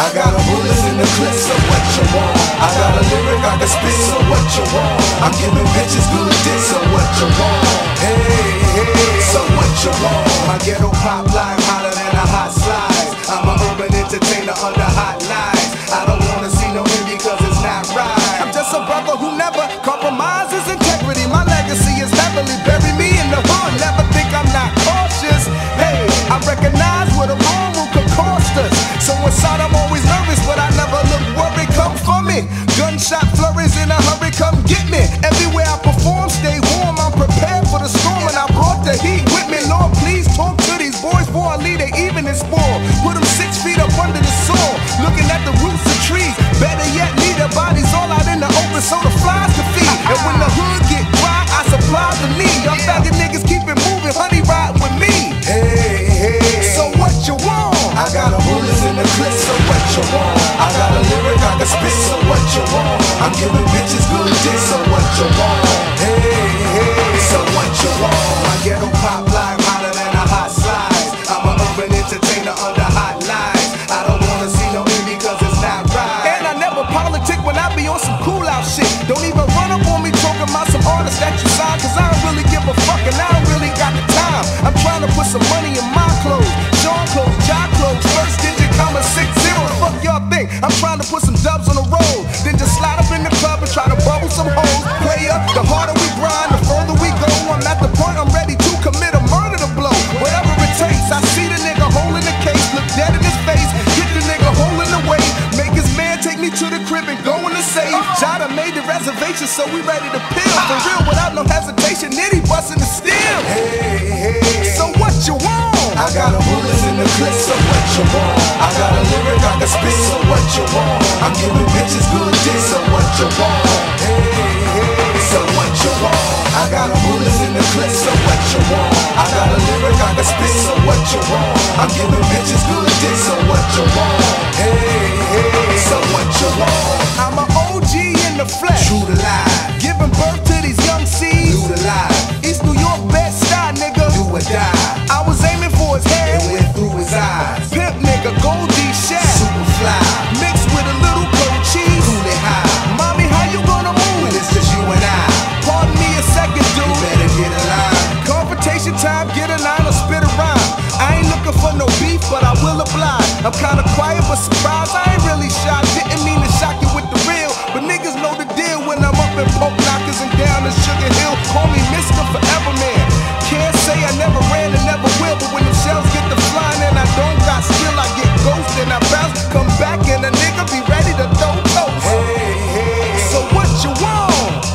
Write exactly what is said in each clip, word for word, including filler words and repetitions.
I got a bullets in the clip, so what you want? I got a lyric I can spit, so what you want? I'm giving bitches good dick, so what you want? Hey, hey, so what you want? My ghetto pop life hotter than a hot slice. I'm a urban entertainer under hot lies. I don't wanna see no envy cause it's not right. I'm just a brother who never compromises integrity. My legacy is heavily bury me in the hood. Never think I'm not cautious. Hey, I recognize what a wrong move could cost us. So inside I'm always nervous, but I never look worried. Come for me. Gunshot flurries in a hurry, come get me. Everywhere I perform, stay warm. I'm prepared for the storm, and I brought the heat with me. Lord, please talk to these boys before I leave they even in spore. Put them six feet up under the soil, looking at the roots of trees. Better yet, leave their bodies all out in the open so the flies can feed. And when the hood get dry, I supply the need. Y'all faggot niggas keep it moving, honey, ride with me. Hey, hey, so what you want? I got a bullets in the clip, so what you want? I got a lyric I can spit, so what you want? I'm giving bitches good dick, so what you want? Hey, hey, so what you want? My ghetto pop life hotter than a hot slice. I'm an urban entertainer under hot lies. I don't wanna see no envy cause it's not right. And I never politic when I be on some cool out shit. Don't even run up on me talking about some artists that you signed, cause I don't really give a fuck and I don't really got the time. I'm trying to put some money in my clothes, Sean clothes, Jock clothes, first digit comma six zero. Fuck y'all think? I'm trying to put some dubs on the road, then just slide up in the club and try to bubble some hoes. Play up, the harder we grind, the further we go. I'm at the point I'm ready to commit a murder to blow. Whatever it takes, I see the nigga holding the case, look dead in his face, get the nigga holding the weight, make his man take me to the crib and go in the safe. Jada made the reservation, so we ready to peel. For real, without no hesitation, Nitty busting the steel. Hey, hey, so what you want? I got a bullets in the clip, so what you want? I got a lyric I can spit, so what you want? I'm giving bitches good dick, so what you want? Hey, hey, so what you want? I got a bullets in the clip, so what you want? I got a lyric I can spit, so what you want? I'm giving bitches good dick, so what you want? Hey, hey, so what you want? I'm an O G in the flesh, true to life, giving birth to these young seeds. new to life, East New York, Bed-Stuy, nigga. do or die. I was aiming for his head, It went through his eyes. pimp nigga, Goldie Shack, Super fly, mixed with a little cold cheese. cool it high. Mommy, how you gonna move? When it's just you and I, Pardon me a second, you dude. better get a line. Confrontation time, get a nine or spit a rhyme. I ain't looking for no beef, but I will oblige. I'm kinda quiet but surprised, I ain't really shy. Didn't mean to shock you with the real, but niggas know the deal when I'm up in Poke Knockers and down in Sugar Hill. Call me Mister Forever Man. Can't say I never ran and never will, but when the shells get to flying and I don't got skill, I get ghost and I bounce, come back and a nigga be ready to throw toast. Hey, hey, So what you want?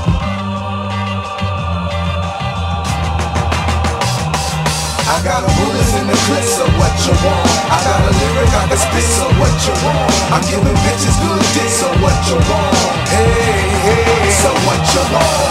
I got a bullets in the clip, so what you want? I got a lyric I can spit, so what you want? I'm giving bitches good dick, so what you want? Hey, hey, so what you want?